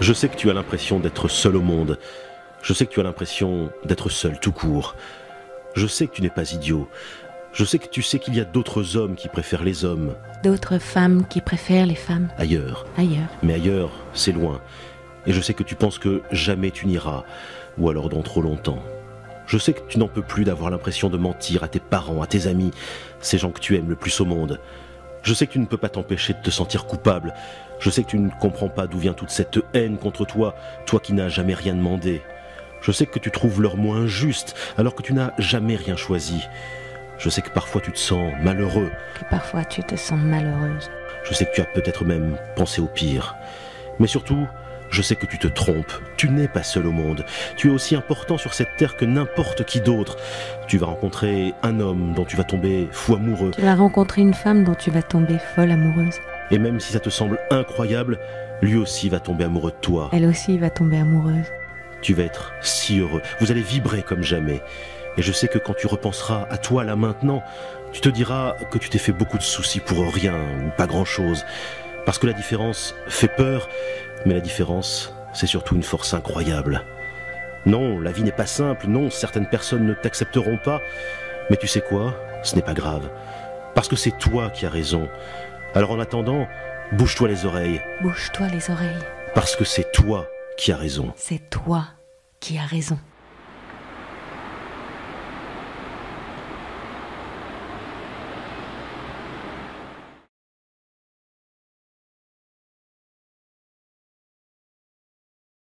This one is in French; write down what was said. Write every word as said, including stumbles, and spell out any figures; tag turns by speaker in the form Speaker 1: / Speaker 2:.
Speaker 1: Je sais que tu as l'impression d'être seul au monde. Je sais que tu as l'impression d'être seul tout court. Je sais que tu n'es pas idiot. Je sais que tu sais qu'il y a d'autres hommes qui préfèrent les hommes.
Speaker 2: D'autres femmes qui préfèrent les femmes.
Speaker 1: Ailleurs.
Speaker 2: Ailleurs.
Speaker 1: Mais ailleurs, c'est loin. Et je sais que tu penses que jamais tu n'iras, ou alors dans trop longtemps. Je sais que tu n'en peux plus d'avoir l'impression de mentir à tes parents, à tes amis, ces gens que tu aimes le plus au monde. Je sais que tu ne peux pas t'empêcher de te sentir coupable. Je sais que tu ne comprends pas d'où vient toute cette haine contre toi, toi qui n'as jamais rien demandé. Je sais que tu trouves leur mot injuste, alors que tu n'as jamais rien choisi. Je sais que parfois tu te sens malheureux.
Speaker 2: Que parfois tu te sens malheureuse.
Speaker 1: Je sais que tu as peut-être même pensé au pire. Mais surtout, je sais que tu te trompes. Tu n'es pas seul au monde. Tu es aussi important sur cette terre que n'importe qui d'autre. Tu vas rencontrer un homme dont tu vas tomber fou amoureux.
Speaker 2: Tu vas rencontrer une femme dont tu vas tomber folle amoureuse.
Speaker 1: Et même si ça te semble incroyable, lui aussi va tomber amoureux de toi.
Speaker 2: Elle aussi va tomber amoureuse.
Speaker 1: Tu vas être si heureux. Vous allez vibrer comme jamais. Et je sais que quand tu repenseras à toi là maintenant, tu te diras que tu t'es fait beaucoup de soucis pour rien ou pas grand-chose. Parce que la différence fait peur, mais la différence, c'est surtout une force incroyable. Non, la vie n'est pas simple, non, certaines personnes ne t'accepteront pas, mais tu sais quoi, ce n'est pas grave. Parce que c'est toi qui as raison. Alors en attendant, bouge-toi les oreilles.
Speaker 2: Bouge-toi les oreilles.
Speaker 1: Parce que c'est toi qui as raison.
Speaker 2: C'est toi qui as raison.